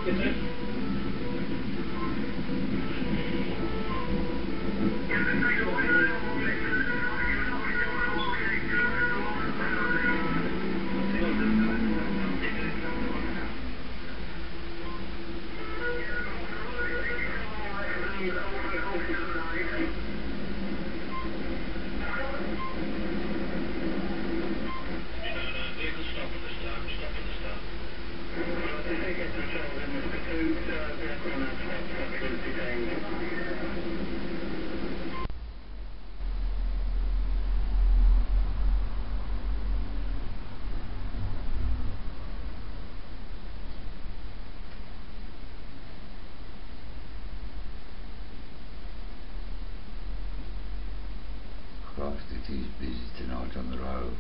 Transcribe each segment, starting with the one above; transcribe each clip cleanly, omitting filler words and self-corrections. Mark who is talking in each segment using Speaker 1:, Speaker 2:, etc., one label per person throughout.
Speaker 1: Christ, it is busy tonight on the roads.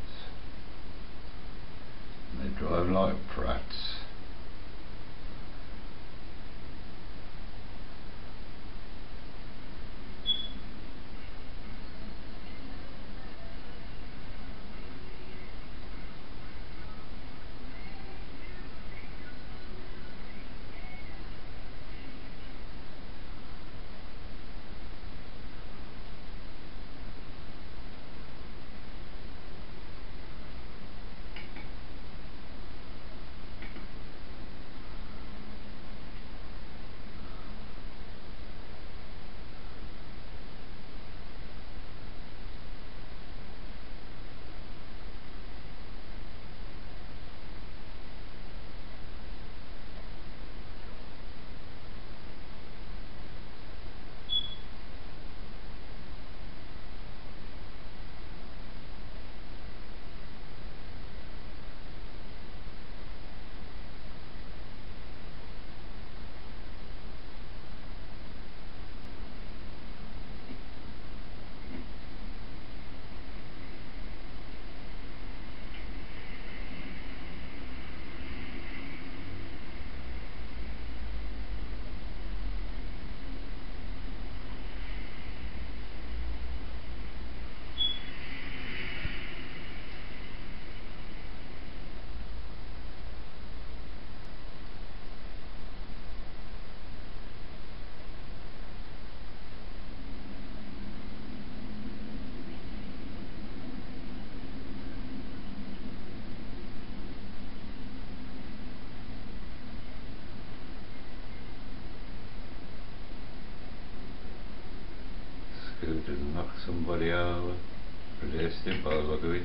Speaker 1: And they drive like prats. Scooter and knock somebody over. Realistic by the look of it.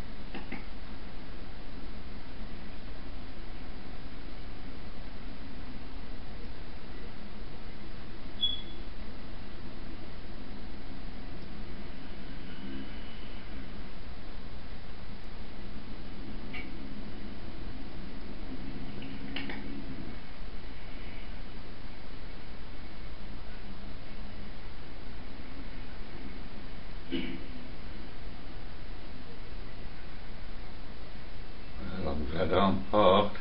Speaker 1: As long as I don't park.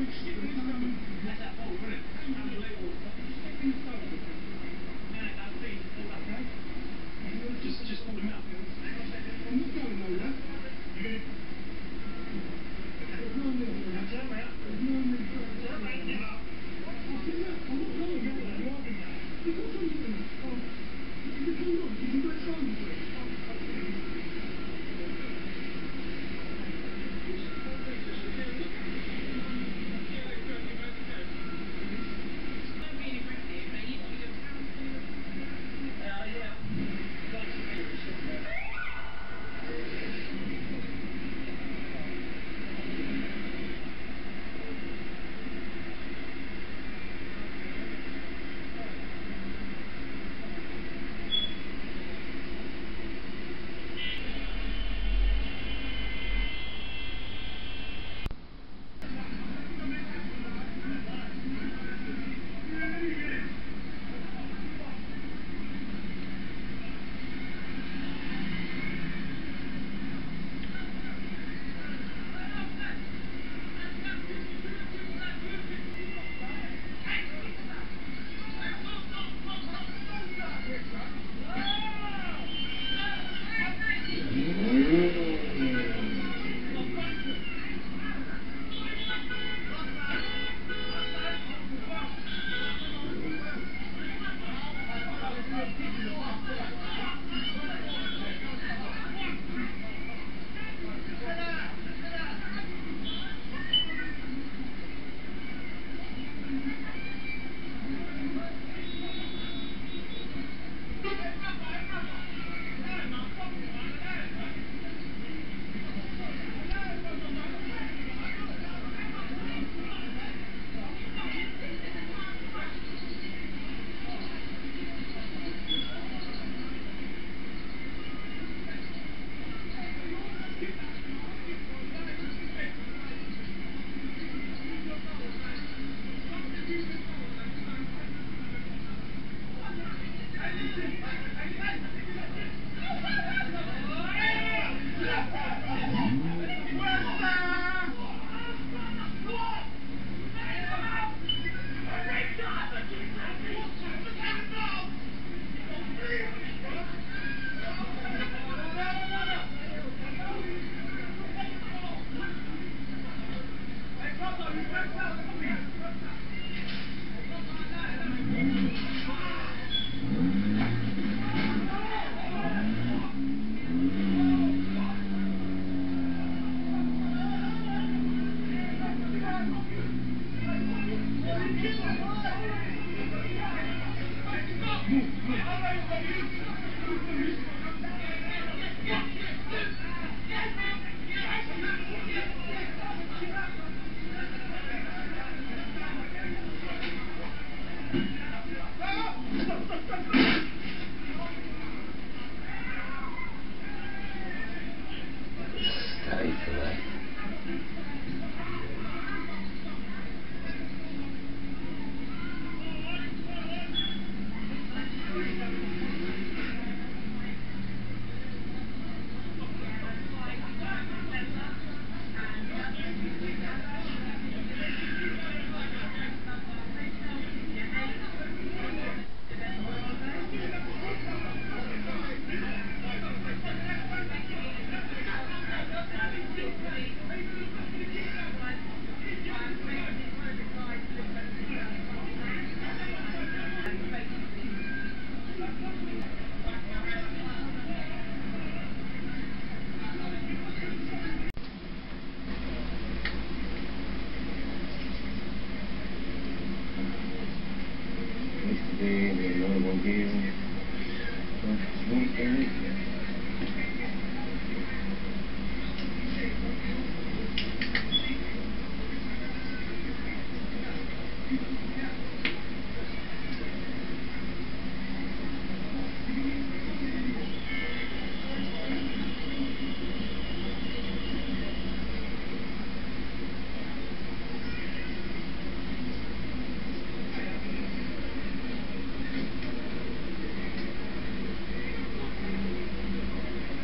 Speaker 2: Just pull him out. I'm not going nowhere. There's no need for that. Turn around. There's no need for that. Turn around. Get up. I said, look, I'm not going nowhere. You're having that. You've got something to do. Oh, you can look. You can do it slowly, please.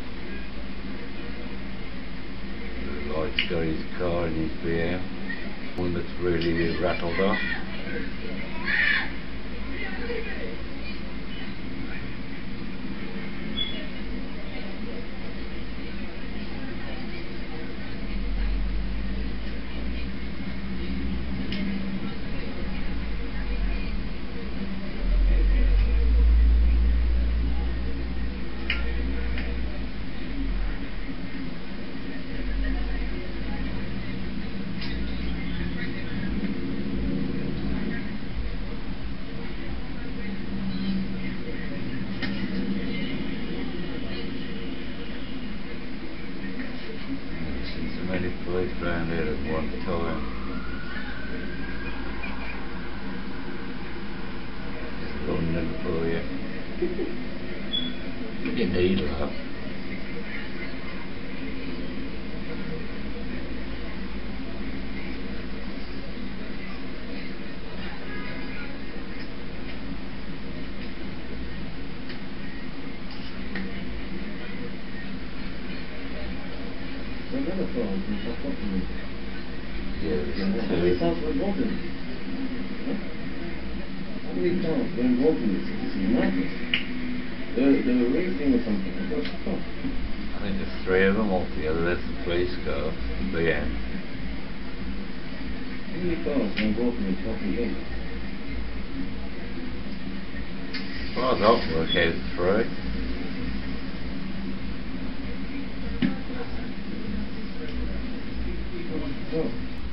Speaker 1: Got his car in his beer. One that's really rattled off. Many police around here at one time. Just London for you. You need that.
Speaker 2: Another problem from Southampton.
Speaker 1: Yeah,
Speaker 2: How many times were involved in this? Huh? How many times were involved in this? This is madness. They were racing or something. What the fuck?
Speaker 1: I think there's 3 of them altogether. There's the police car, the end.
Speaker 2: How many cars were involved in this fucking game?
Speaker 1: As far as I can work out, it's 3.
Speaker 2: Oh.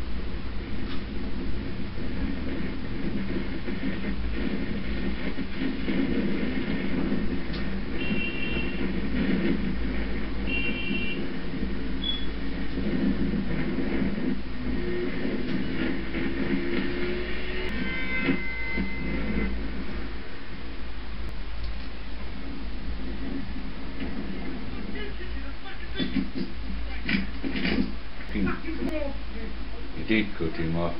Speaker 1: You did cut him off.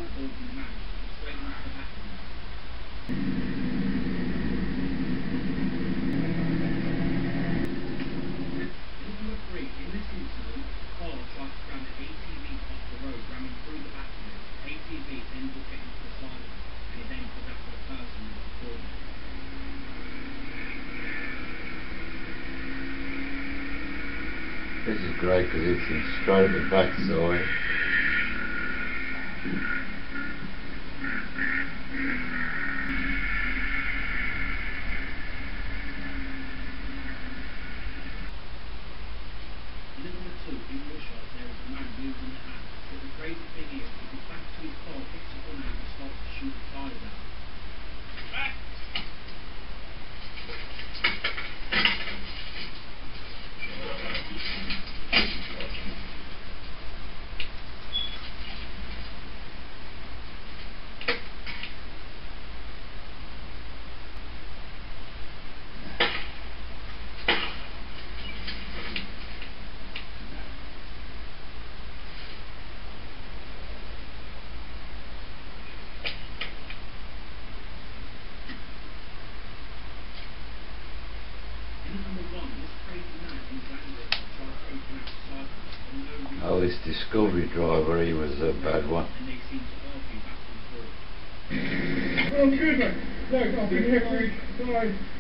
Speaker 1: This is great because it's straight at the backside. Oh, this Discovery driver, he was a bad one.
Speaker 2: Oh, good man. Look, I've been here for